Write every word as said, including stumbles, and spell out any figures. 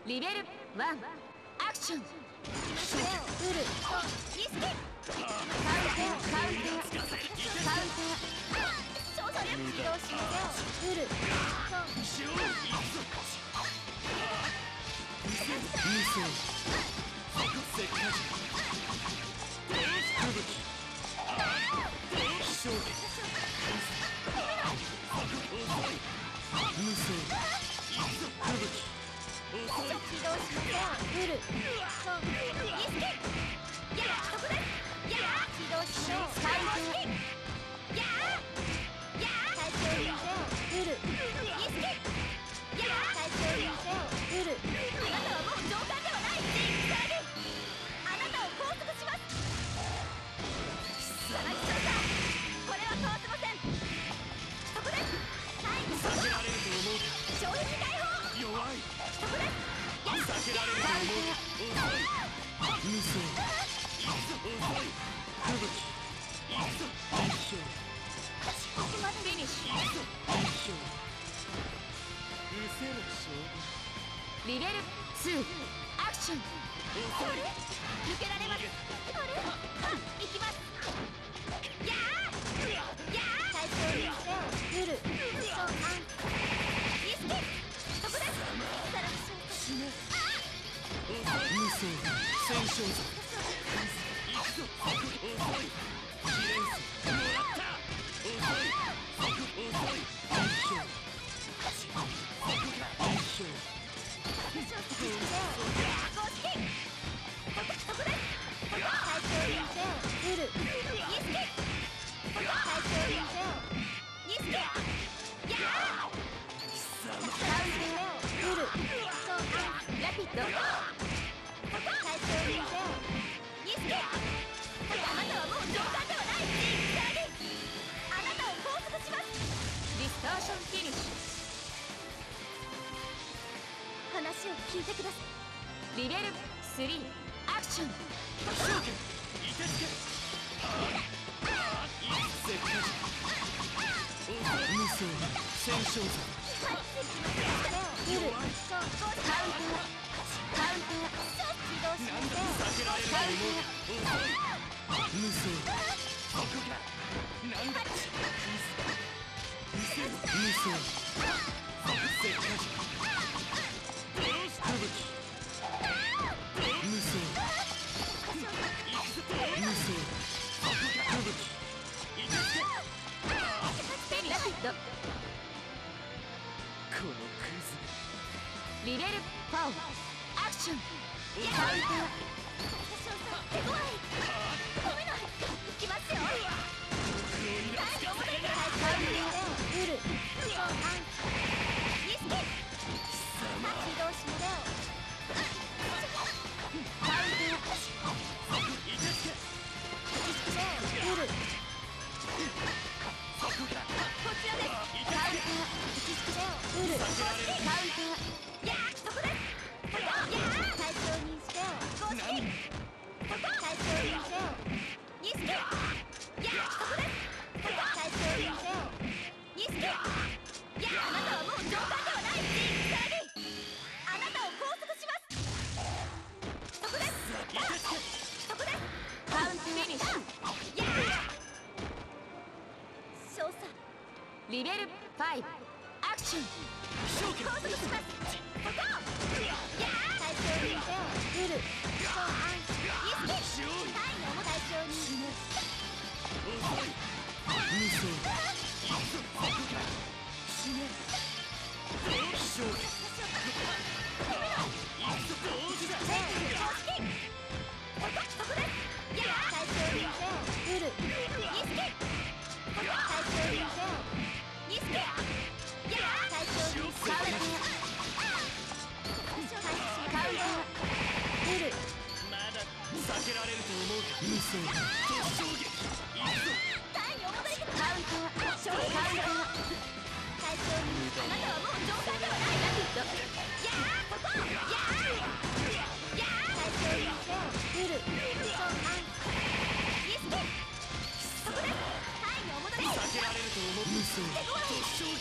リベルワンアクション。フルリスキカウンターカウンターカウンター少々力起動しましょう。フル無双せっかち吹雪気象無双吹雪起動しましょう。フルリスキやあそこですやあ起動しましょう。カウンターやあやあ対象にせよ。フルリスキやあ対象にせよ。フルあなたはもう上官ではない。さらにあなたを拘束します。貴様貴様これはかわせません。そこですはい避けられると思うか。衝撃解放弱い。そこです避けられると思うか。無双遅い吹雪一勝フィニッシュ一勝うせろ勝負。リベルツーアクション。遅い抜けられます。あれあ行きます。やあやあ対象にせよ。フルそうアンリスキそこですさらに死ね無双戦勝座行くぞ遅い試練数もらった遅い遅い一勝一勝公式そこです対象にせよ。フルニスキ対象にせよ。ニスキやあ貴様フルそうラピッド対象にせよ。ニスキあなたはもう上官ではない。さらにあなたを拘束します。ディスターションフィニッシュ。話を聞いてください。リベルスリーアクション。勝負いてつけせっかち無双戦勝座フルカウンターカウンター起動しません。避けられると思う。無双なんだ無双せっかち吹雪無双無双吹雪いてつけラピッドこのクズリベルフォーアクション。カウンター手強い止めないいきますよ。最後までカウンターフルそうアンリスキ起動しましょう。カウンターいてつけフルこちらです。カウンターフルカウンターやあそこですやあ対象にせよ。公式対象にせよ。ニスキやあそこです対象にせよ。ニスキやあなたはもう上官ではない。さらにあなたを拘束します。そこですそこですカウントフィニッシュ。やあ少佐リベルファイブアクション。拘束します。ここやあ対象にせよ。フルそうアンリスキ太陽も対象に死ね遅い無双死ね勝利同時だ公式そこですやあ対象にせよ。フルニスキ対象にせよ。ニスキやあ対象にせよ。カウンターカウンターフルまだ避けられると思うか。無双突衝撃いくぞ単にお戻りください。カウンター衝撃カウンター対象にあなたはもう上官ではない。ラピッドやあそこやあやあ対象にせよ。フルそうアンニスキそこです単にお戻り避けられると思う。無双突衝撃